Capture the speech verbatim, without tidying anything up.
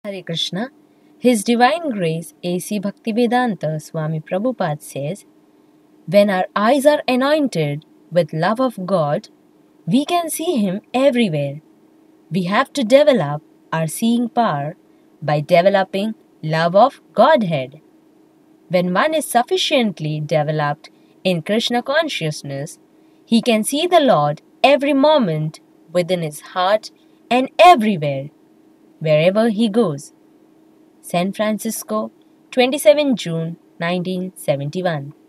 Hare Krishna. His Divine Grace A C Bhaktivedanta Swami Prabhupada says, when our eyes are anointed with love of God, we can see Him everywhere. We have to develop our seeing power by developing love of Godhead. When one is sufficiently developed in Krishna consciousness, he can see the Lord every moment within his heart and everywhere, wherever he goes. San Francisco, twenty-seventh June nineteen seventy-one.